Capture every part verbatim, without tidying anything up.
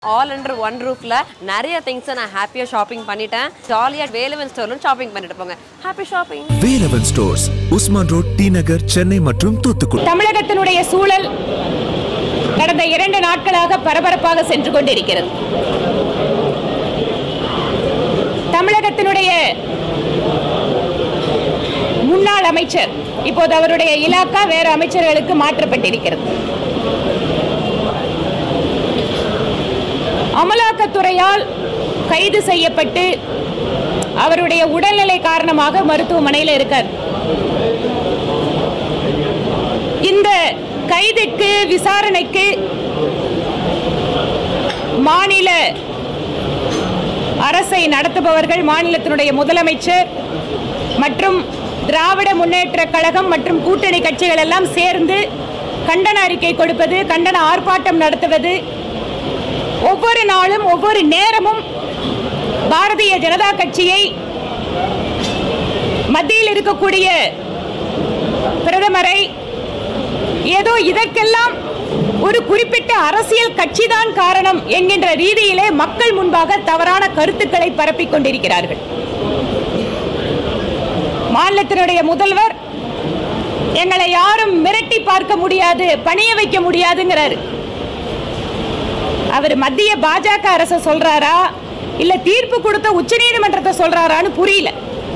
all under one roof la nariya things na happy shopping பண்ணிட்டேன் ஜாலியா வேலவன் ஸ்டோர்ல shopping பண்ணிட்டு போங்க happy shopping Velavan stores Usman road T Nagar Chennai மற்றும் தூத்துக்குடி தமிழகத்தினுடைய சூழல் கடந்த இரண்டு நாட்களாக பரபரப்பாக சென்று கொண்டிருக்கிறது தமிழகத்தினுடைய முன்னாள் அமைச்சர் இப்போது அவருடைய இலாக்கா வேறு அமைச்சர்களுக்கு மாற்றப்பட்டிருக்கிறது அமலாக்கத்துறையால் கைது செய்யப்பட்டு அவருடைய உடல்நிலை காரணமாக மருத்துவமனையில் இருக்கார் இந்த கைதுக்கு விசாரணைக்கு மாநில அரசை நடத்துபவர்கள் மாநிலத்தினுடைய முதலமைச்சர் மற்றும் திராவிட முன்னேற்ற கழகம் மற்றும் கூட்டணி கட்சிகள் எல்லாம் சேர்ந்து கண்டன அறிக்கை கொடுப்பது கண்டன ஆர்ப்பாட்டம் நடத்துவது ஒவ்வொரு நாளும் ஒவ்வொரு நேரமும் பாரதிய ஜனதா கட்சியை மத்தியில் இருக்கக்கூடிய பிரதமரை ஏதோ இதற்கெல்லாம் ஒரு குறிப்பிட்ட அரசியல் கட்சிதான் காரணம் என்கின்ற ரீதியிலே மக்கள் முன்பாக தவறான கருத்துக்களை பரப்பிக் கொண்டிருக்கிறார்கள். மாநிலத்தினுடைய முதல்வர் எங்களை யாரும் மிரட்டி பார்க்க முடியாது, பணிய வைக்க முடியாதுங்கிறார். அவர் மத்திய பாஜக அரசு சொல்றாரா இல்ல தீர்ப்பு கொடுத்த உச்சநீதிமன்றத்தை சொல்றாரான்னு புரியல.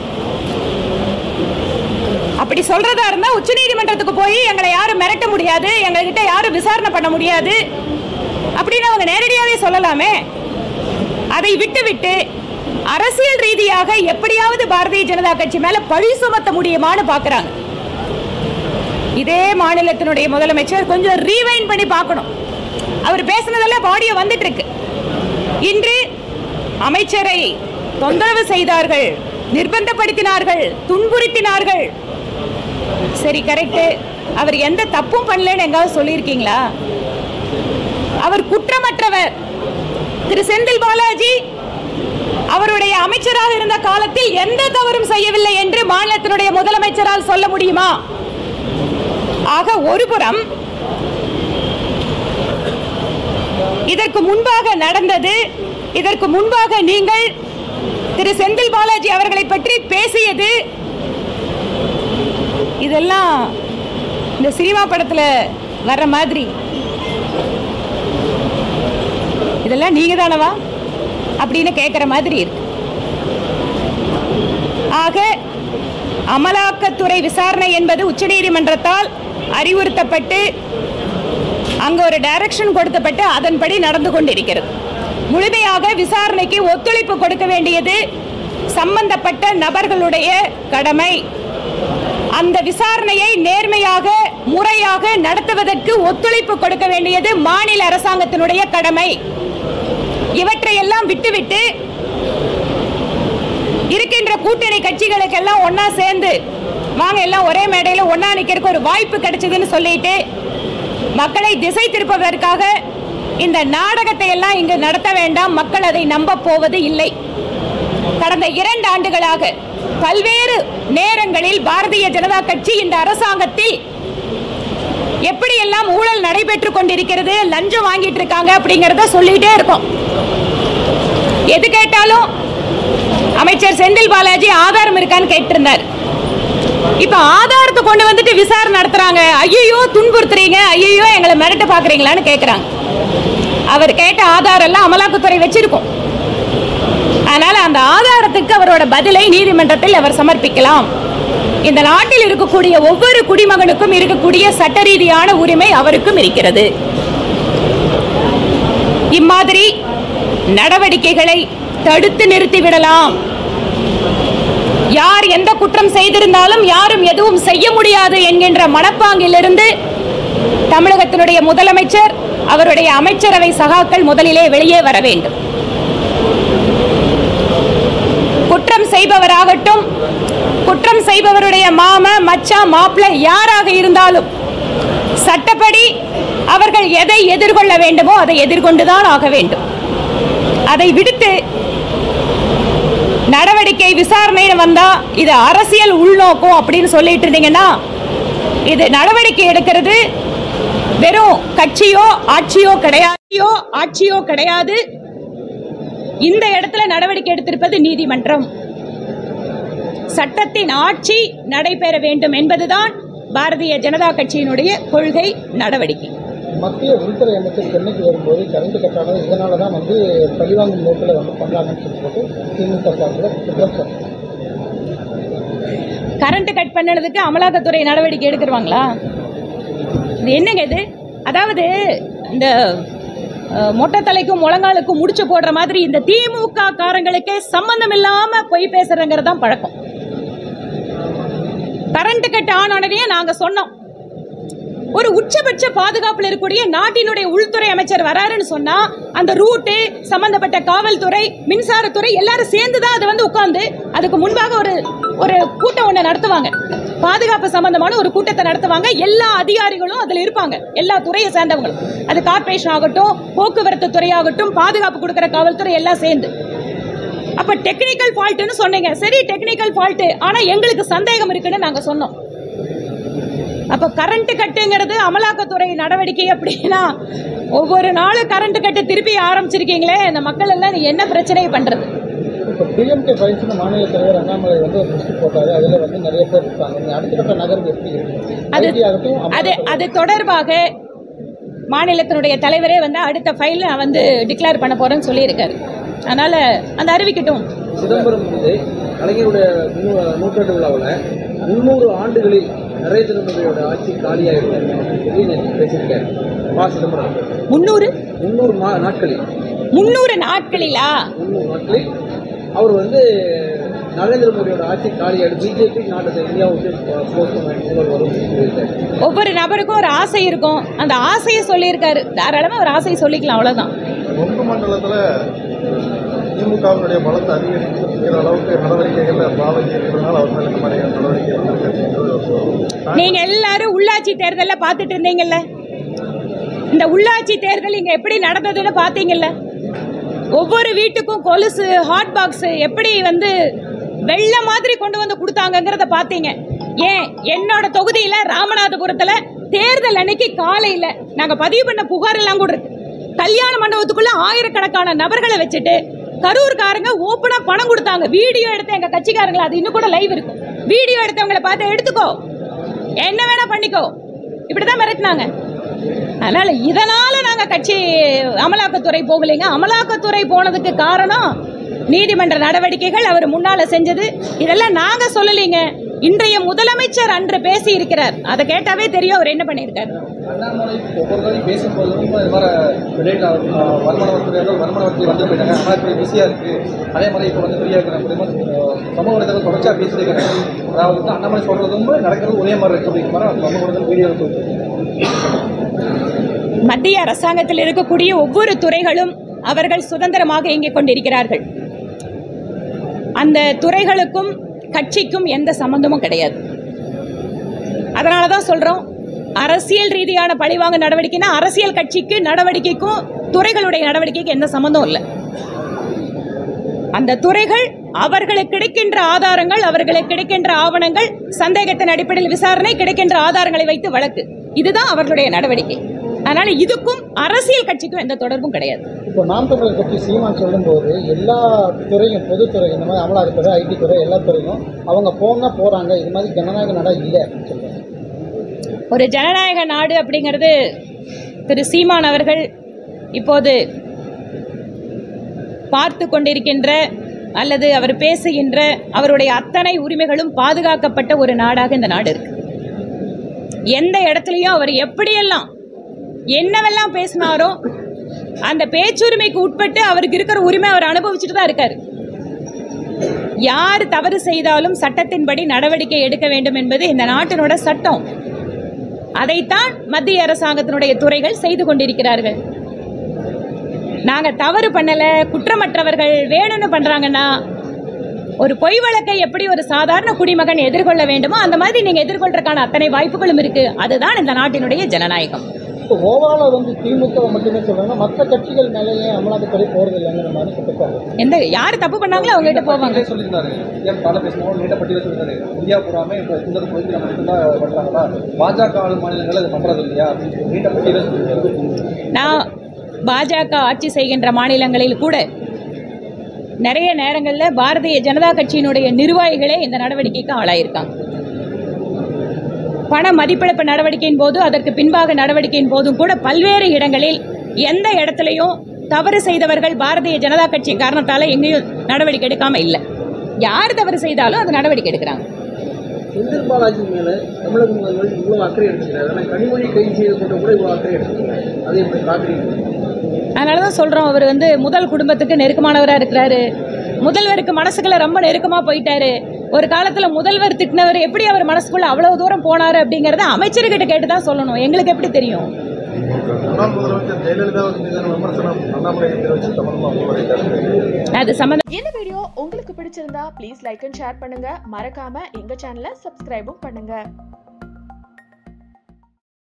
அப்படி சொல்றதா இருந்தா உச்சநீதிமன்றத்துக்கு போய் எங்களை யாரும் மிரட்ட முடியாது, எங்ககிட்ட யாரும் விசாரணை பண்ண முடியாது அப்படின்னு அவங்க நேரடியாவே சொல்லலாமே. அதை விட்டு விட்டு அரசியல் ரீதியாக எப்படியாவது பாரதிய ஜனதா கட்சி மேல பழி சுமத்த முடியுமான்னு பாக்குறாங்க. இதே மாநிலத்தினுடைய முதலமைச்சர் கொஞ்சம் ரீவைண்ட் பண்ணி பார்க்கணும். அவர் பேசினதெல்லாம் ஆடியோ வந்துட்டு இருக்கு. இன்று அமைச்சரை தொந்தரவு செய்தார்கள், நிர்பந்தப்படுத்தினார்கள், துன்புறுத்தினார்கள். சரி, கரெக்ட். அவர் எந்த தப்பும் பண்ணலன்னு எங்காவது சொல்லியிருக்கீங்களா? அவர் குற்றமற்றவர். திரு செந்தில் பாலாஜி அவருடைய அமைச்சராக இருந்த காலத்தில் எந்த தவறும் செய்யவில்லை என்று மாநிலத்தினுடைய முதலமைச்சரால் சொல்ல முடியுமா? ஆக ஒருபுறம் இதற்கு முன்பாக நடந்தது, இதற்கு முன்பாக நீங்கள் திரு செந்தில் பாலாஜி அவர்களை பற்றி பேசியது, இதெல்லாம் இந்த சினிமா படத்துல வர்ற மாதிரி இதெல்லாம் நீங்க தானவா அப்படின்னு கேட்கிற மாதிரி இருக்கு. ஆக அமலாக்கத்துறை விசாரணை என்பது உச்சநீதிமன்றத்தால் அறிவுறுத்தப்பட்டு அங்க ஒரு டைரக்ஷன் கொடுக்கப்பட்டு அதன்படி நடந்து கொண்டிருக்கிறது. முழுமையாக விசாரணைக்கு ஒத்துழைப்பு கொடுக்க வேண்டியது சம்பந்தப்பட்ட நபர்களுடைய கடமை. அந்த விசாரணையை நேர்மையாக முறையாக நடத்துவதற்கு ஒத்துழைப்பு கொடுக்க வேண்டியது மாநில அரசாங்கத்தினுடைய கடமை. இவற்றையெல்லாம் விட்டுவிட்டு இருக்கின்ற கூட்டணி கட்சிகளுக்கெல்லாம் ஒன்னா சேர்ந்து வாங்க எல்லாம் ஒரே மேடையில் ஒன்னா நிக்கிறதுக்கு ஒரு வாய்ப்பு கிடைச்சதுன்னு சொல்லிட்டு மக்களை திசை திருப்பதற்காக இந்த நாடகத்தை எல்லாம் இங்கு நடத்த வேண்டாம். மக்கள் அதை நம்ப போவது இல்லை. கடந்த இரண்டு ஆண்டுகளாக பல்வேறு நேரங்களில் பாரதிய ஜனதா கட்சி இந்த அரசாங்கத்தில் எப்படியெல்லாம் ஊழல் நடைபெற்றுக் கொண்டிருக்கிறது, லஞ்சம் வாங்கிட்டு இருக்காங்க அப்படிங்கறத சொல்லிட்டே இருக்கோம். எது கேட்டாலும் அமைச்சர் செந்தில் பாலாஜி ஆதாரம் இருக்கான்னு கேட்டிருந்தார். இப்ப ஆதாரத்தை கொண்டு வந்துட்டு விசாரணை நடத்துறாங்க. ஐயோ துன்புறுத்துறீங்க, ஐயோ எங்களை மிரட்ட பாக்குறீங்களான்னு கேட்கிறாங்க. அவர் கேட்ட ஆதாரம் எல்லாம் அமலாக்கத்துறை வச்சிருக்கும். அதனால அந்த ஆதாரத்துக்கு அவரோட பதிலை நீதிமன்றத்தில் அவர் சமர்ப்பிக்கலாம். இந்த நாட்டில் இருக்கக்கூடிய ஒவ்வொரு குடிமகனுக்கும் இருக்கக்கூடிய சட்ட ரீதியான உரிமை அவருக்கும் இருக்கிறது. இம்மாதிரி நடவடிக்கைகளை தடுத்து நிறுத்திவிடலாம். யார் எந்த குற்றம் செய்திருந்தாலும் யாரும் எதுவும் செய்ய முடியாது என்கின்ற மனப்பாங்கிலிருந்து தமிழகத்தினுடைய முதலமைச்சர் அவருடைய அமைச்சரவை சகாக்கள் முதலிலே வெளியே வர வேண்டும். குற்றம் செய்பவராகட்டும், குற்றம் செய்பவருடைய மாம மச்சா மாப்பிள்ளை யாராக இருந்தாலும் சட்டப்படி அவர்கள் எதை எதிர்கொள்ள வேண்டுமோ அதை எதிர்கொண்டுதான் ஆக வேண்டும். அதை விடுத்து நடவடிக்கை விசாரணை வந்தா இது அரசியல் உள்நோக்கம் அப்படின்னு சொல்லிட்டு இருந்தீங்கன்னா இது நடவடிக்கை எடுக்கிறது வெறும் கட்சியோ ஆட்சியோ கிடையாதோ ஆட்சியோ கிடையாது. இந்த இடத்துல நடவடிக்கை எடுத்திருப்பது நீதிமன்றம். சட்டத்தின் ஆட்சி நடைபெற வேண்டும் என்பதுதான் பாரதிய ஜனதா கட்சியினுடைய கொள்கை நடவடிக்கை. மத்திய உள்துறை அமைச்சர் சென்னைக்கு வரும்போது கரண்ட் கட்டானது இதனால தான் வந்து பழிவாங்கும் நோக்கில் வந்து பண்றாங்கன்னு சொல்லிட்டு திமுக சார்பில் குற்றம் சாட்டு. கரண்ட் கட் பண்ணதுக்கு அமலாக்கத்துறை நடவடிக்கை எடுக்கிறவாங்களா? இது என்னங்க இது? அதாவது இந்த மொட்டை தலைக்கும் முழங்காலுக்கும் முடிச்சு போடுற மாதிரி இந்த திமுக காரங்களுக்கே சம்பந்தம் இல்லாம பொய் பேசுறங்கிறதான் பழக்கம். கரண்ட் கட் ஆனோடனே நாங்க சொன்னோம், ஒரு உச்சபட்ச பாதுகாப்பில் இருக்கக்கூடிய நாட்டினுடைய உள்துறை அமைச்சர் வராருன்னு சொன்னா அந்த ரூட்டு சம்பந்தப்பட்ட காவல்துறை மின்சாரத்துறை எல்லாரும் சேர்ந்துதான் அது வந்து உட்கார்ந்து அதுக்கு முன்பாக ஒரு ஒரு கூட்டம் ஒண்ணு நடத்துவாங்க. பாதுகாப்பு சம்பந்தமான ஒரு கூட்டத்தை நடத்துவாங்க. எல்லா அதிகாரிகளும் அதுல இருப்பாங்க, எல்லா துறையை சேர்ந்தவங்களும். அது கார்பரேஷன் ஆகட்டும், போக்குவரத்து துறை ஆகட்டும், பாதுகாப்பு கொடுக்கிற காவல்துறை எல்லாம் சேர்ந்து. அப்ப டெக்னிக்கல் ஃபால்ட்னு சொன்னீங்க. சரி, டெக்னிக்கல் ஃபால்ட், ஆனா எங்களுக்கு சந்தேகம் இருக்குன்னு நாங்க சொன்னோம். அப்ப கரண்ட் கட்டுங்கிறது அமலாக்கத்துறை நடவடிக்கை அப்படின்னா ஒவ்வொரு நாளும் கரண்ட் கட்டு திருப்பி ஆரம்பிச்சிருக்கீங்களே, இந்த மக்கள் எல்லாம் என்ன பிரச்சனையை பண்றது? இப்போ டிஎம்கே பயிற்சி மாநில தலைவர் அண்ணாமலை வந்து ஒரு லிஸ்ட் போட்டாரு, அதுல வந்து நிறைய பேர் இருக்காங்க. அடுத்த கட்ட நகர்வு எப்படி இருக்கு? அது அது தொடர்பாக மாநிலத்தினுடைய தலைவரே வந்து அடுத்த ஃபைல் வந்து டிக்ளேர் பண்ண போறேன்னு சொல்லியிருக்காரு. அதனால அந்த அறிவிக்கட்டும். சிதம்பரம் வந்து கலைஞருடைய நூற்றாண்டு விழாவில் முன்னூறு ஆண்டுகளில் நரேந்திர மோடியோட ஆட்சி காலியாயிருக்காரு பேசியிருக்காரு. பா சிதம்பரம் முன்னூறு முன்னூறு நாட்களில் முன்னூறு நாட்களிலா முன்னூறு நாட்களில் அவர் வந்து நரேந்திர மோடியோட ஆட்சி காலியாயிடு, பிஜேபி நாட்டை இந்தியாவுக்கு வரும். ஒவ்வொரு நபருக்கும் ஒரு ஆசை இருக்கும், அந்த ஆசையை சொல்லியிருக்காரு. தாராளமா ஒரு ஆசையை சொல்லிக்கலாம், அவ்வளவுதான். கொங்கு மண்டலத்துல திமுகவினுடைய பலத்தை அதிகரிக்கிற அளவுக்கு நடவடிக்கைகள்ல பாலாஜி இருக்கிறதுனால அவர் மேல இந்த மாதிரியான நடவடிக்கை. நீங்க எல்லாரும் உள்ளாட்சி தேர்தல பாத்துட்டு இருந்தீங்கல்ல, இந்த உள்ளாட்சி தேர்தல் இங்க எப்படி நடந்ததுன்னு பாத்தீங்கல்ல. ஒவ்வொரு வீட்டுக்கும் கொலுசு, ஹாட் பாக்ஸ் எப்படி வந்து வெள்ள மாதிரி கொண்டு வந்து கொடுத்தாங்கிறத பாத்தீங்க. ஏன் என்னோட தொகுதியில ராமநாதபுரத்துல தேர்தல் அன்னைக்கு காலையில நாங்க பதிவு பண்ண புகார் எல்லாம் கூட இருக்கு. கல்யாண மண்டபத்துக்குள்ள ஆயிரக்கணக்கான நபர்களை வச்சுட்டு கரூர்காரங்க ஓப்பனா பணம் கொடுத்தாங்க. வீடியோ எடுத்த எங்க கட்சிக்காரங்களை, அது இன்னும் கூட லைவ் இருக்கும், வீடியோ எடுத்தவங்களை பார்த்து எடுத்துக்கோ, என்ன வேணா பண்ணிக்கோ, இப்படிதான் மிரட்டினாங்க. அதனால இதனால நாங்க கட்சி அமலாக்கத்துறை போகலைங்க. அமலாக்கத்துறை போனதுக்கு காரணம் நீதிமன்ற நடவடிக்கைகள், அவர் முன்னால செஞ்சது. இதெல்லாம் நாங்க சொல்லலீங்க, இன்றைய முதலமைச்சர் அன்று பேசி இருக்கிறார். அதை கேட்டாவே தெரியும் அவர் என்ன பண்ணியிருக்காரு. அண்ணாமலை ஒவ்வொரு பேசும்போதும் இது மாதிரி வருமான வசதி வருமான வசதி வந்து போயிட்டாங்க, அமலாக்கத்துறை பிஸியா இருக்கு. அதே மாதிரி இப்போ வந்து ஃப்ரீயா இருக்கிற சமூக வலைதளம் தொடர்ச்சியா பேசியிருக்காங்க. அதாவது அண்ணாமலை சொல்றதும் நடக்கிறது ஒரே மாதிரி இருக்கு அப்படிங்கிற மாதிரி சமூக வலைதளம் வீடியோ. மத்திய அரசாங்கத்தில் இருக்கக்கூடிய ஒவ்வொரு துறைகளும் அவர்கள் சுதந்திரமாக இயங்கிக் கொண்டிருக்கிறார்கள். அந்த துறைகளுக்கும் கட்சிக்கும் எந்த சம்பந்தமும் கிடையாது. அதனாலதான் சொல்றோம், அரசியல் ரீதியான பழிவாங்க நடவடிக்கைனா அரசியல் கட்சிக்கு நடவடிக்கைக்கும் துறைகளுடைய நடவடிக்கைக்கு எந்த சம்பந்தம் இல்லை. அந்த துறைகள் அவர்களுக்கு கிடைக்கின்ற ஆதாரங்கள், அவர்களுக்கு கிடைக்கின்ற ஆவணங்கள், சந்தேகத்தின் அடிப்படையில் விசாரணை, கிடைக்கின்ற ஆதாரங்களை வைத்து வழக்கு, இதுதான் அவர்களுடைய நடவடிக்கை. அதனால இதுக்கும் அரசியல் கட்சிக்கும் எந்த தொடர்பும் கிடையாது. இப்போ நாம் தமிழர் கட்சி சீமான் சொல்லும்போது எல்லா துறையும், பொதுத்துறை, இந்த மாதிரி அமலாக்கத்துறை, ஐடி துறை, எல்லா துறையும் அவங்க போனா போறாங்க, இது மாதிரி ஜனநாயக நாடா இல்லை அப்படின்னு சொல்றாங்க. ஒரு ஜனநாயக நாடு அப்படிங்கிறது திரு சீமான் அவர்கள் இப்போது பார்த்து கொண்டிருக்கின்ற அல்லது அவர் பேசுகின்ற அவருடைய அத்தனை உரிமைகளும் பாதுகாக்கப்பட்ட ஒரு நாடாக இந்த நாடு இருக்கு. எந்த இடத்துலையும் அவர் எப்படியெல்லாம் என்னவெல்லாம் பேசினாரோ அந்த பேச்சுரிமைக்கு உட்பட்டு அவருக்கு இருக்கிற உரிமை அவர் அனுபவிச்சுட்டு தான் இருக்காரு. யார் தவறு செய்தாலும் சட்டத்தின்படி நடவடிக்கை எடுக்க வேண்டும் என்பது இந்த நாட்டினோட சட்டம். அதைத்தான் மத்திய அரசாங்கத்தினுடைய துறைகள் செய்து கொண்டிருக்கிறார்கள். நாங்க தவறு பண்ணல, குற்றமற்றவர்கள் வேணும்னு பண்றாங்கன்னா ஒரு பொய் வழக்கை எப்படி ஒரு சாதாரண குடிமகன் எதிர்கொள்ள வேண்டுமோ அந்த மாதிரி நீங்க எதிர்கொள்றதுக்கான அத்தனை வாய்ப்புகளும் இருக்கு. அதுதான் இந்த நாட்டினுடைய ஜனநாயகம். இப்போ ஓவராலாக வந்து திமுக மட்டுமே சொல்கிறாங்க, மற்ற கட்சிகள் மேலே ஏன் அமலாக்கத்துறை போகிறது இல்லைங்கிற மாதிரி சொல்லியிருக்காங்க. எந்த யார் தப்பு பண்ணாங்களோ அவங்க கிட்ட போவாங்க சொல்லியிருந்தாரு. ஏன் காலை பேசும்போது நீண்ட பட்டியல சொல்லியிருந்தாரு, இந்தியா பூராமே இப்போ இந்த பகுதியில் நம்ம மட்டும்தான் பண்ணுறாங்களா, பாஜக ஆளும் மாநிலங்கள் அது பண்ணுறது இல்லையா அப்படின்னு சொல்லி நீண்ட பட்டியல சொல்லியிருக்காரு. நான் பாஜக ஆட்சி செய்கின்ற மாநிலங்களில் கூட நிறைய நேரங்களில் பாரதிய ஜனதா கட்சியினுடைய நிர்வாகிகளே இந்த நடவடிக்கைக்கு ஆளாயிருக்காங்க. பண மதிப்பிழப்பு நடவடிக்கையின் போது, அதற்கு பின்பாக நடவடிக்கையின் போதும் கூட பல்வேறு இடங்களில் எந்த இடத்துலையும் தவறு செய்தவர்கள் பாரதிய ஜனதா கட்சி காரணத்தால எங்கேயும் நடவடிக்கை எடுக்காம இல்லை. யார் தவறு செய்தாலும் அது நடவடிக்கை எடுக்கிறாங்க. செந்தில்பாலாஜி மேல தமிழக முதல்வர் இவ்வளவு அக்கறை எடுத்துக்கிறார், ஆனால் கனிமொழி கைது செய்த போட்டு கூட இவ்வளவு அக்கறை எடுத்துக்கிறாங்க. அதை எப்படி பார்க்குறீங்க? அதனாலதான் சொல்றோம், அவர் வந்து முதல் குடும்பத்துக்கு நெருக்கமானவராக இருக்கிறாரு. முதல்வருக்கு மனசுக்குள்ள ரொம்ப நெருக்கமா போயிட்டாரு. ஒரு காலத்துல முதல்வர் திட்டினவர் எப்படி அவர் மனசுக்குள்ள அவ்வளவு தூரம் போனாரு அப்படிங்கறத அமைச்சர்கிட்ட கேட்டுதான் சொல்லணும். எங்களுக்கு எப்படி தெரியும்? முன்னாள் முதலமைச்சர் ஜெயலலிதா மீதான விமர்சனம் அண்ணாமலை வச்சு தமிழ் அது சம்பந்தம். இந்த வீடியோ உங்களுக்கு பிடிச்சிருந்தா ப்ளீஸ் லைக் அண்ட் ஷேர் பண்ணுங்க. மறக்காம எங்க சேனலை சப்ஸ்கிரைபும் பண்ணுங்க.